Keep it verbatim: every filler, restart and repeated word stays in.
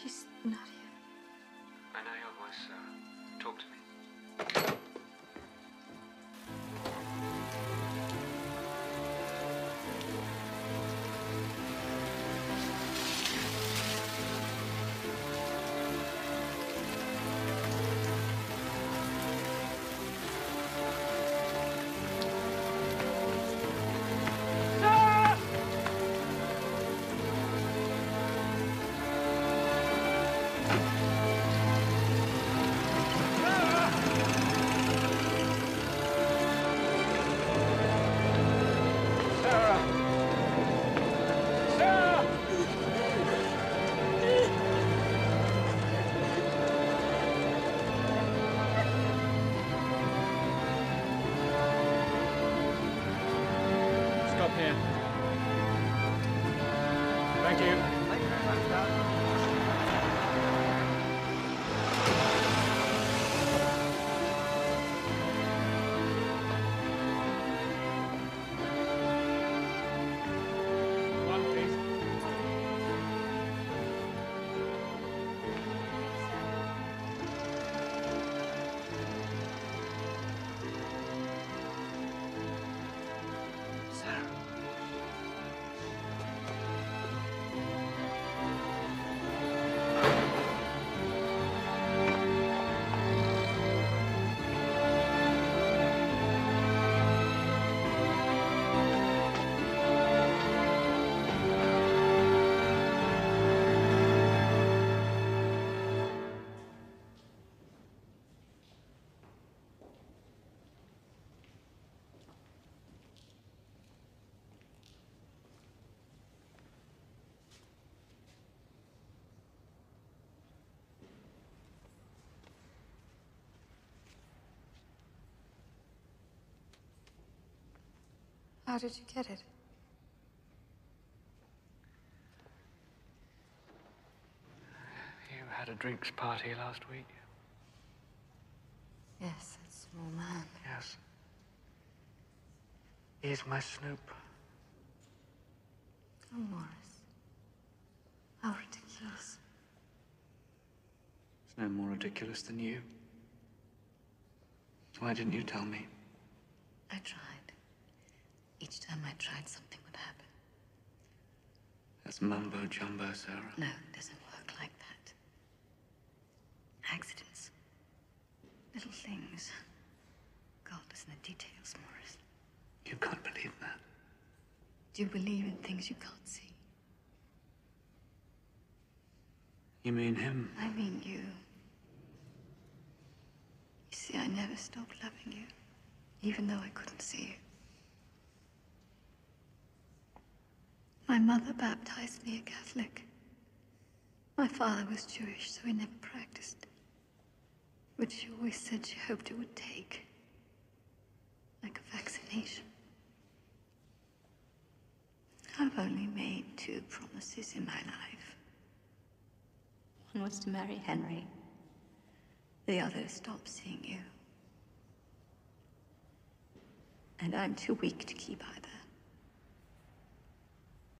She's not here. I know your voice, Sarah. Talk to me. Here. Thank you. Thank you very much, Dad. One, please. Sarah. How did you get it? You had a drinks party last week. Yes, that small man. Yes. He's my Snoop. Oh, Maurice. How ridiculous. It's no more ridiculous than you. Why didn't you tell me? I tried. Each time I tried, something would happen. That's mumbo jumbo, Sarah. No, it doesn't work like that. Accidents. Little things. God is in the details, Maurice. You can't believe that. Do you believe in things you can't see? You mean him? I mean you. You see, I never stopped loving you, even though I couldn't see you. My mother baptized me a Catholic. My father was Jewish, so he never practiced. But she always said she hoped it would take. Like a vaccination. I've only made two promises in my life. One was to marry Henry. The other, stop seeing you. And I'm too weak to keep either.